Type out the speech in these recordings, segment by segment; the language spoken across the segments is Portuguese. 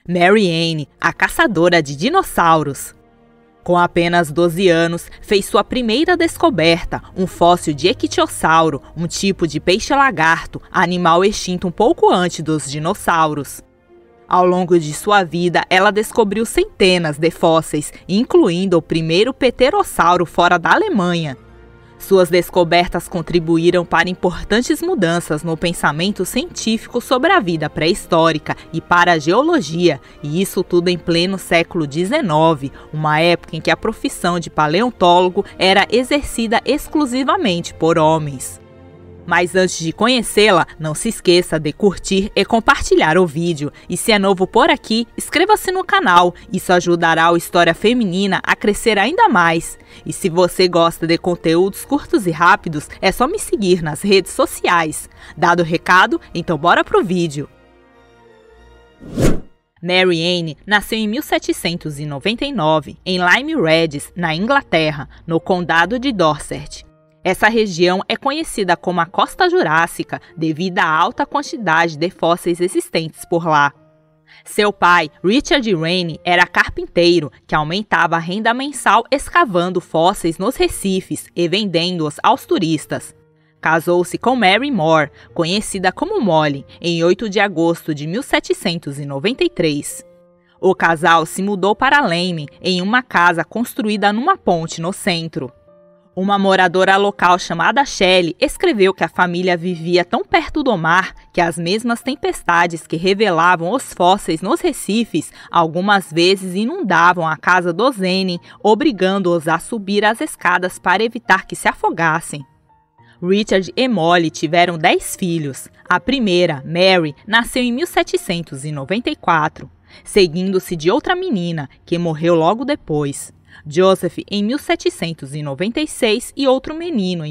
Mary Ann, a caçadora de dinossauros. Com apenas 12 anos, fez sua primeira descoberta, um fóssil de ictiosauro, um tipo de peixe-lagarto, animal extinto um pouco antes dos dinossauros. Ao longo de sua vida, ela descobriu centenas de fósseis, incluindo o primeiro pterossauro fora da Alemanha. Suas descobertas contribuíram para importantes mudanças no pensamento científico sobre a vida pré-histórica e para a geologia, e isso tudo em pleno século XIX, uma época em que a profissão de paleontólogo era exercida exclusivamente por homens. Mas antes de conhecê-la, não se esqueça de curtir e compartilhar o vídeo. E se é novo por aqui, inscreva-se no canal. Isso ajudará o História Feminina a crescer ainda mais. E se você gosta de conteúdos curtos e rápidos, é só me seguir nas redes sociais. Dado o recado, então bora pro vídeo. Mary Ann nasceu em 1799, em Lyme Regis, na Inglaterra, no condado de Dorset. Essa região é conhecida como a Costa Jurássica devido à alta quantidade de fósseis existentes por lá. Seu pai, Richard Raine, era carpinteiro que aumentava a renda mensal escavando fósseis nos recifes e vendendo-os aos turistas. Casou-se com Mary Moore, conhecida como Molly, em 8 de agosto de 1793. O casal se mudou para Lyme em uma casa construída numa ponte no centro. Uma moradora local chamada Shelley escreveu que a família vivia tão perto do mar que as mesmas tempestades que revelavam os fósseis nos recifes algumas vezes inundavam a casa dos Ann, obrigando-os a subir as escadas para evitar que se afogassem. Richard e Molly tiveram 10 filhos. A primeira, Mary, nasceu em 1794, seguindo-se de outra menina, que morreu logo depois. Joseph em 1796 e outro menino em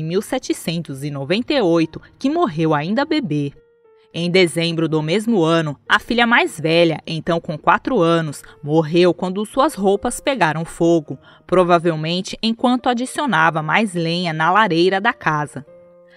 1798, que morreu ainda bebê. Em dezembro do mesmo ano, a filha mais velha, então com 4 anos, morreu quando suas roupas pegaram fogo, provavelmente enquanto adicionava mais lenha na lareira da casa.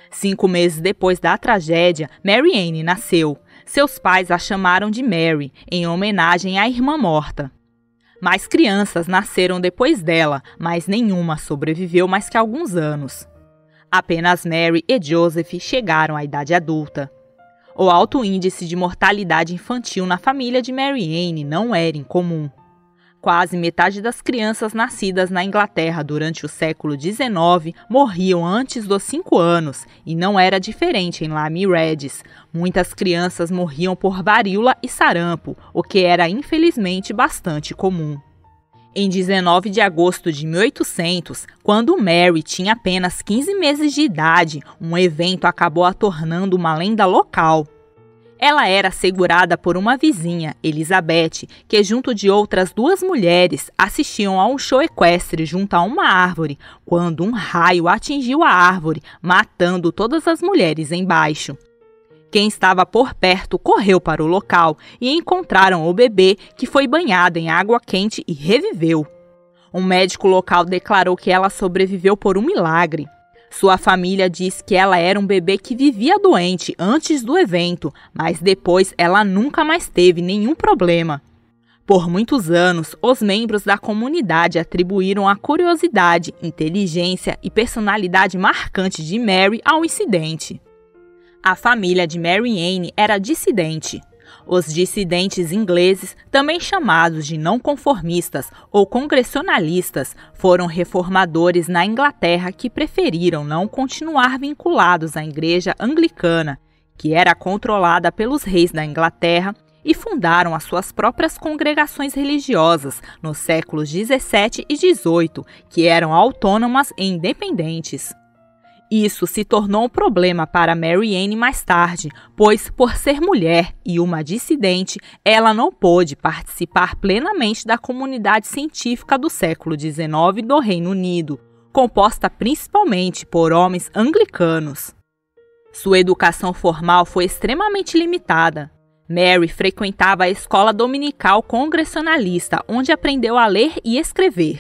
5 meses depois da tragédia, Mary Ann nasceu. Seus pais a chamaram de Mary, em homenagem à irmã morta. Mais crianças nasceram depois dela, mas nenhuma sobreviveu mais que alguns anos. Apenas Mary e Joseph chegaram à idade adulta. O alto índice de mortalidade infantil na família de Mary Ann não era incomum. Quase metade das crianças nascidas na Inglaterra durante o século XIX morriam antes dos 5 anos, e não era diferente em Lyme Regis. Muitas crianças morriam por varíola e sarampo, o que era infelizmente bastante comum. Em 19 de agosto de 1800, quando Mary tinha apenas 15 meses de idade, um evento acabou a tornando uma lenda local. Ela era segurada por uma vizinha, Elizabeth, que junto de outras 2 mulheres assistiam a um show equestre junto a uma árvore, quando um raio atingiu a árvore, matando todas as mulheres embaixo. Quem estava por perto correu para o local e encontraram o bebê, que foi banhado em água quente e reviveu. Um médico local declarou que ela sobreviveu por um milagre. Sua família diz que ela era um bebê que vivia doente antes do evento, mas depois ela nunca mais teve nenhum problema. Por muitos anos, os membros da comunidade atribuíram a curiosidade, inteligência e personalidade marcante de Mary ao incidente. A família de Mary Ann era dissidente. Os dissidentes ingleses, também chamados de não conformistas ou congressionalistas, foram reformadores na Inglaterra que preferiram não continuar vinculados à Igreja Anglicana, que era controlada pelos reis da Inglaterra, e fundaram as suas próprias congregações religiosas nos séculos 17 e 18, que eram autônomas e independentes. Isso se tornou um problema para Mary Ann mais tarde, pois, por ser mulher e uma dissidente, ela não pôde participar plenamente da comunidade científica do século XIX do Reino Unido, composta principalmente por homens anglicanos. Sua educação formal foi extremamente limitada. Mary frequentava a escola dominical congressionalista, onde aprendeu a ler e escrever.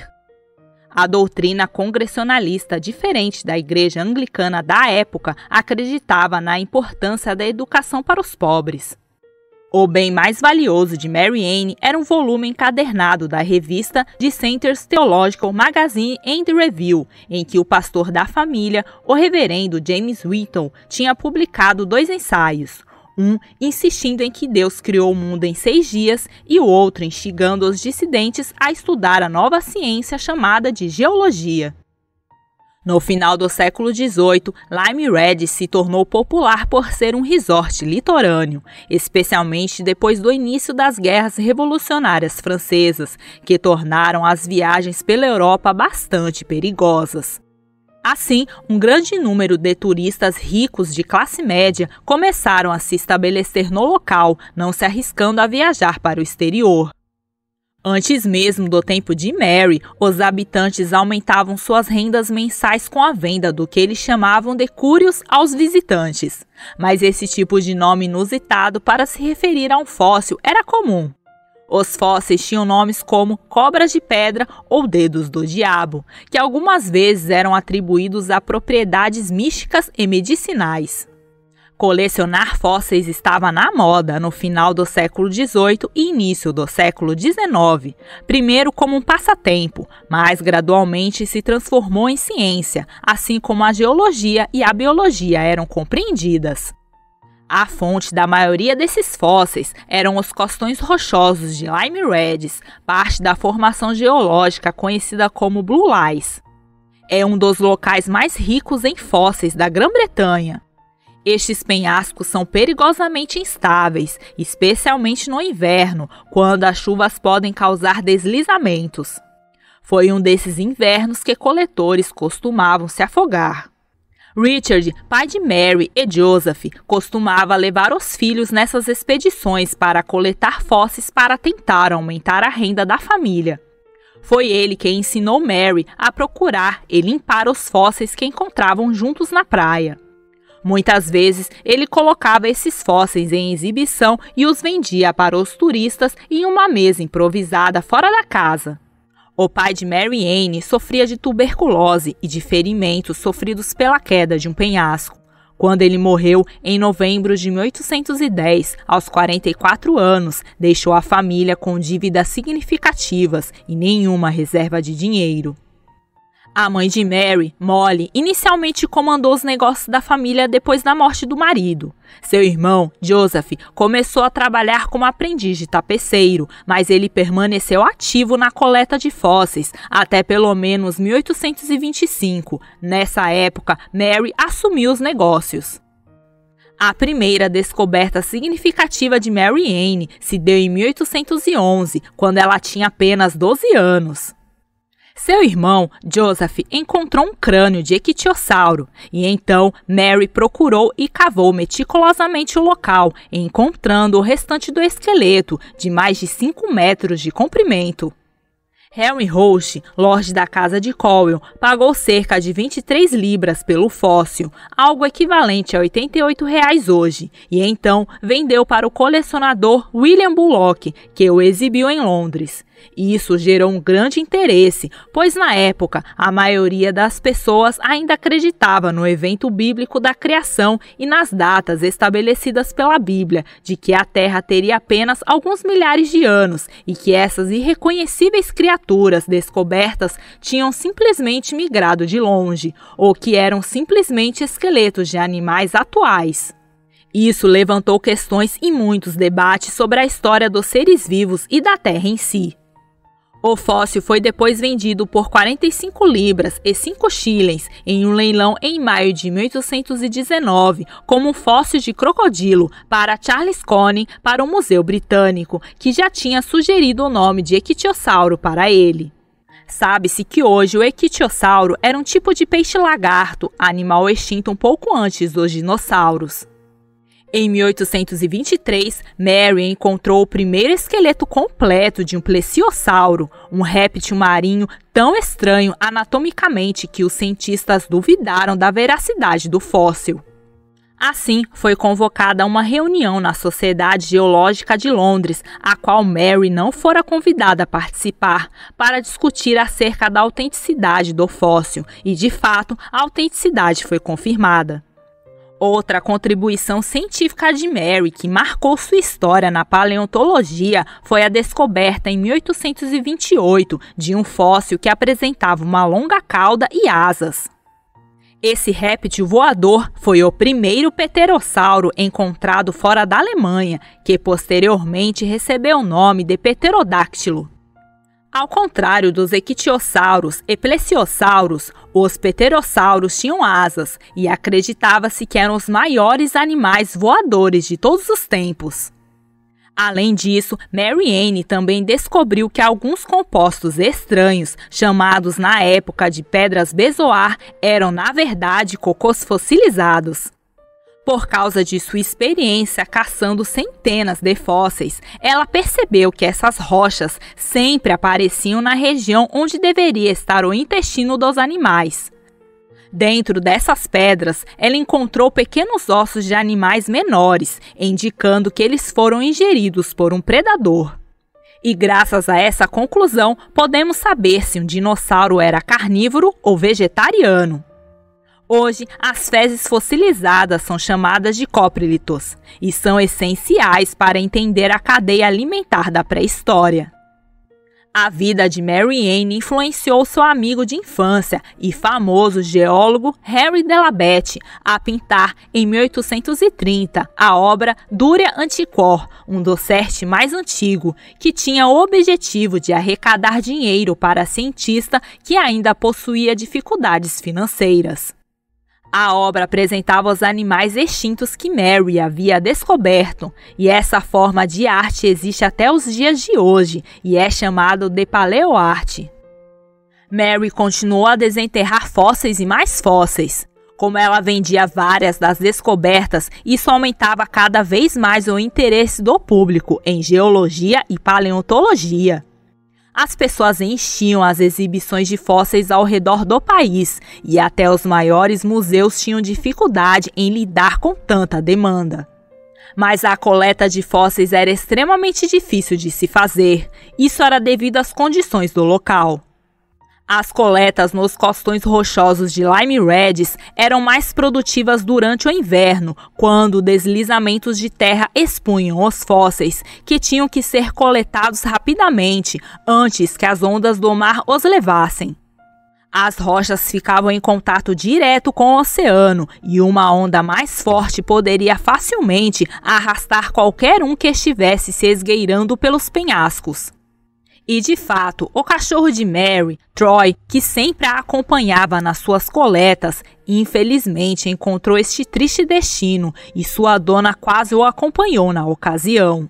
A doutrina congressionalista, diferente da Igreja Anglicana da época, acreditava na importância da educação para os pobres. O bem mais valioso de Mary Ann era um volume encadernado da revista Dissenters Theological Magazine and Review, em que o pastor da família, o reverendo James Whittle, tinha publicado 2 ensaios. Um insistindo em que Deus criou o mundo em 6 dias e o outro instigando os dissidentes a estudar a nova ciência chamada de geologia. No final do século XVIII, Lyme Regis se tornou popular por ser um resort litorâneo, especialmente depois do início das guerras revolucionárias francesas, que tornaram as viagens pela Europa bastante perigosas. Assim, um grande número de turistas ricos de classe média começaram a se estabelecer no local, não se arriscando a viajar para o exterior. Antes mesmo do tempo de Mary, os habitantes aumentavam suas rendas mensais com a venda do que eles chamavam de curios aos visitantes. Mas esse tipo de nome inusitado para se referir a um fóssil era comum. Os fósseis tinham nomes como cobras de pedra ou dedos do diabo, que algumas vezes eram atribuídos a propriedades místicas e medicinais. Colecionar fósseis estava na moda no final do século XVIII e início do século XIX, primeiro como um passatempo, mas gradualmente se transformou em ciência, assim como a geologia e a biologia eram compreendidas. A fonte da maioria desses fósseis eram os costões rochosos de Lyme Regis, parte da formação geológica conhecida como Blue Lies. É um dos locais mais ricos em fósseis da Grã-Bretanha. Estes penhascos são perigosamente instáveis, especialmente no inverno, quando as chuvas podem causar deslizamentos. Foi um desses invernos que coletores costumavam se afogar. Richard, pai de Mary e Joseph, costumava levar os filhos nessas expedições para coletar fósseis para tentar aumentar a renda da família. Foi ele quem ensinou Mary a procurar e limpar os fósseis que encontravam juntos na praia. Muitas vezes, ele colocava esses fósseis em exibição e os vendia para os turistas em uma mesa improvisada fora da casa. O pai de Mary Ann sofria de tuberculose e de ferimentos sofridos pela queda de um penhasco. Quando ele morreu, em novembro de 1810, aos 44 anos, deixou a família com dívidas significativas e nenhuma reserva de dinheiro. A mãe de Mary, Molly, inicialmente comandou os negócios da família depois da morte do marido. Seu irmão, Joseph, começou a trabalhar como aprendiz de tapeceiro, mas ele permaneceu ativo na coleta de fósseis até pelo menos 1825. Nessa época, Mary assumiu os negócios. A primeira descoberta significativa de Mary Ann se deu em 1811, quando ela tinha apenas 12 anos. Seu irmão, Joseph, encontrou um crânio de ictiosauro e então Mary procurou e cavou meticulosamente o local, encontrando o restante do esqueleto, de mais de 5 metros de comprimento. Henry Roche, lorde da casa de Cowell, pagou cerca de 23 libras pelo fóssil, algo equivalente a R$ 88 hoje, e então vendeu para o colecionador William Bullock, que o exibiu em Londres. Isso gerou um grande interesse, pois na época a maioria das pessoas ainda acreditava no evento bíblico da criação e nas datas estabelecidas pela Bíblia, de que a Terra teria apenas alguns milhares de anos e que essas irreconhecíveis criaturas descobertas tinham simplesmente migrado de longe, ou que eram simplesmente esqueletos de animais atuais. Isso levantou questões e muitos debates sobre a história dos seres vivos e da Terra em si. O fóssil foi depois vendido por 45 libras e 5 shillings em um leilão em maio de 1819 como um fóssil de crocodilo para Charles Conning para o Museu Britânico, que já tinha sugerido o nome de ictiosauro para ele. Sabe-se que hoje o ictiosauro era um tipo de peixe-lagarto, animal extinto um pouco antes dos dinossauros. Em 1823, Mary encontrou o primeiro esqueleto completo de um plesiosauro, um réptil marinho tão estranho anatomicamente que os cientistas duvidaram da veracidade do fóssil. Assim, foi convocada uma reunião na Sociedade Geológica de Londres, a qual Mary não fora convidada a participar, para discutir acerca da autenticidade do fóssil, e de fato, a autenticidade foi confirmada. Outra contribuição científica de Mary que marcou sua história na paleontologia foi a descoberta em 1828 de um fóssil que apresentava uma longa cauda e asas. Esse réptil voador foi o primeiro pterossauro encontrado fora da Alemanha, que posteriormente recebeu o nome de pterodáctilo. Ao contrário dos ictiossauros e plesiosauros, os pterossauros tinham asas e acreditava-se que eram os maiores animais voadores de todos os tempos. Além disso, Mary Anne também descobriu que alguns compostos estranhos, chamados na época de pedras bezoar, eram na verdade cocôs fossilizados. Por causa de sua experiência caçando centenas de fósseis, ela percebeu que essas rochas sempre apareciam na região onde deveria estar o intestino dos animais. Dentro dessas pedras, ela encontrou pequenos ossos de animais menores, indicando que eles foram ingeridos por um predador. E graças a essa conclusão, podemos saber se um dinossauro era carnívoro ou vegetariano. Hoje, as fezes fossilizadas são chamadas de coprílitos e são essenciais para entender a cadeia alimentar da pré-história. A vida de Mary Anne influenciou seu amigo de infância e famoso geólogo Henri de la Bête a pintar, em 1830, a obra Duria Antiquor, um dossert mais antigo, que tinha o objetivo de arrecadar dinheiro para cientista que ainda possuía dificuldades financeiras. A obra apresentava os animais extintos que Mary havia descoberto, e essa forma de arte existe até os dias de hoje e é chamada de paleoarte. Mary continuou a desenterrar fósseis e mais fósseis. Como ela vendia várias das descobertas, isso aumentava cada vez mais o interesse do público em geologia e paleontologia. As pessoas enchiam as exibições de fósseis ao redor do país e até os maiores museus tinham dificuldade em lidar com tanta demanda. Mas a coleta de fósseis era extremamente difícil de se fazer. Isso era devido às condições do local. As coletas nos costões rochosos de Lime Redis eram mais produtivas durante o inverno, quando deslizamentos de terra expunham os fósseis, que tinham que ser coletados rapidamente, antes que as ondas do mar os levassem. As rochas ficavam em contato direto com o oceano, e uma onda mais forte poderia facilmente arrastar qualquer um que estivesse se esgueirando pelos penhascos. E, de fato, o cachorro de Mary, Troy, que sempre a acompanhava nas suas coletas, infelizmente encontrou este triste destino e sua dona quase o acompanhou na ocasião.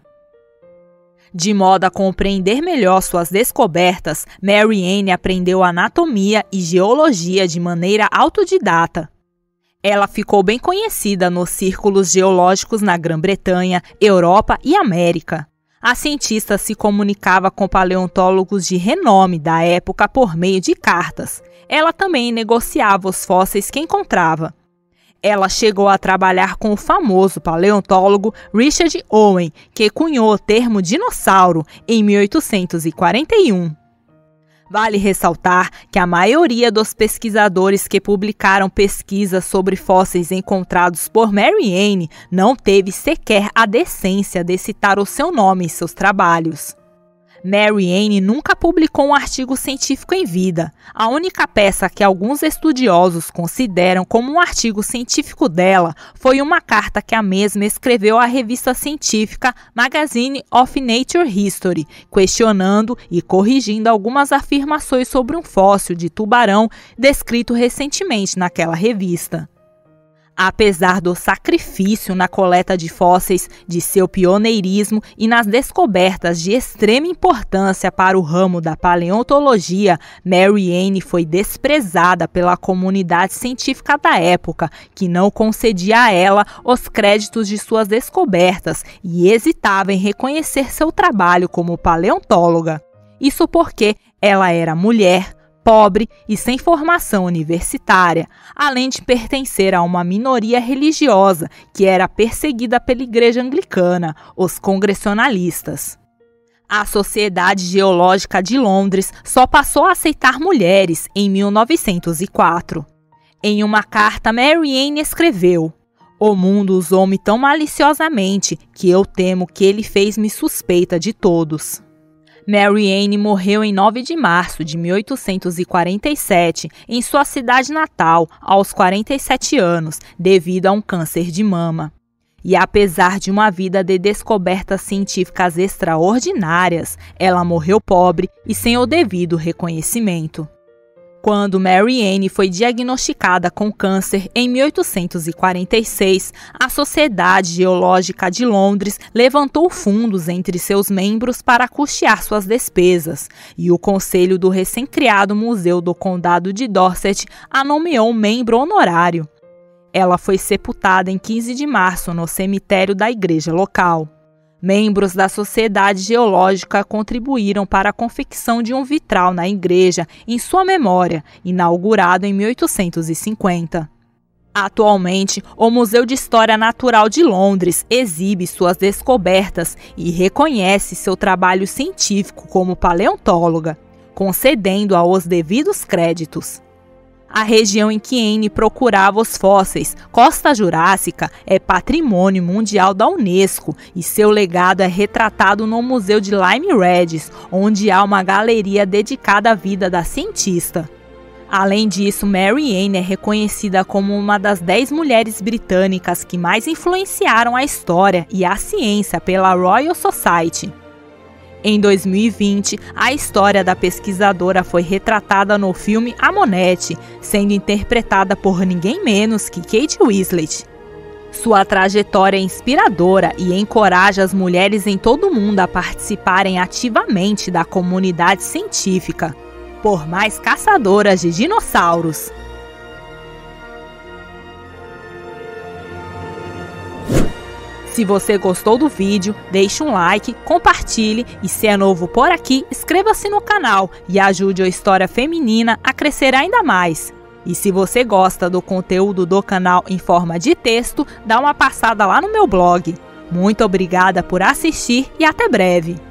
De modo a compreender melhor suas descobertas, Mary Anne aprendeu anatomia e geologia de maneira autodidata. Ela ficou bem conhecida nos círculos geológicos na Grã-Bretanha, Europa e América. A cientista se comunicava com paleontólogos de renome da época por meio de cartas. Ela também negociava os fósseis que encontrava. Ela chegou a trabalhar com o famoso paleontólogo Richard Owen, que cunhou o termo dinossauro em 1841. Vale ressaltar que a maioria dos pesquisadores que publicaram pesquisas sobre fósseis encontrados por Mary Anne não teve sequer a decência de citar o seu nome em seus trabalhos. Mary Anne nunca publicou um artigo científico em vida. A única peça que alguns estudiosos consideram como um artigo científico dela foi uma carta que a mesma escreveu à revista científica Magazine of Natural History, questionando e corrigindo algumas afirmações sobre um fóssil de tubarão descrito recentemente naquela revista. Apesar do sacrifício na coleta de fósseis, de seu pioneirismo e nas descobertas de extrema importância para o ramo da paleontologia, Mary Anne foi desprezada pela comunidade científica da época, que não concedia a ela os créditos de suas descobertas e hesitava em reconhecer seu trabalho como paleontóloga. Isso porque ela era mulher, pobre e sem formação universitária, além de pertencer a uma minoria religiosa que era perseguida pela Igreja Anglicana, os congressionalistas. A Sociedade Geológica de Londres só passou a aceitar mulheres em 1904. Em uma carta, Mary Anne escreveu: O mundo usou-me tão maliciosamente que eu temo que ele fez-me suspeita de todos. Mary Anne morreu em 9 de março de 1847 em sua cidade natal, aos 47 anos, devido a um câncer de mama. E apesar de uma vida de descobertas científicas extraordinárias, ela morreu pobre e sem o devido reconhecimento. Quando Mary Anne foi diagnosticada com câncer em 1846, a Sociedade Geológica de Londres levantou fundos entre seus membros para custear suas despesas, e o conselho do recém-criado Museu do Condado de Dorset a nomeou membro honorário. Ela foi sepultada em 15 de março no cemitério da igreja local. Membros da Sociedade Geológica contribuíram para a confecção de um vitral na igreja em sua memória, inaugurado em 1850. Atualmente, o Museu de História Natural de Londres exibe suas descobertas e reconhece seu trabalho científico como paleontóloga, concedendo-a os devidos créditos. A região em que Anne procurava os fósseis, Costa Jurássica, é patrimônio mundial da Unesco e seu legado é retratado no Museu de Lyme Regis, onde há uma galeria dedicada à vida da cientista. Além disso, Mary Anne é reconhecida como uma das 10 mulheres britânicas que mais influenciaram a história e a ciência pela Royal Society. Em 2020, a história da pesquisadora foi retratada no filme A Monette, sendo interpretada por ninguém menos que Kate Winslet. Sua trajetória é inspiradora e encoraja as mulheres em todo o mundo a participarem ativamente da comunidade científica, por mais caçadoras de dinossauros. Se você gostou do vídeo, deixe um like, compartilhe e se é novo por aqui, inscreva-se no canal e ajude a história feminina a crescer ainda mais. E se você gosta do conteúdo do canal em forma de texto, dá uma passada lá no meu blog. Muito obrigada por assistir e até breve!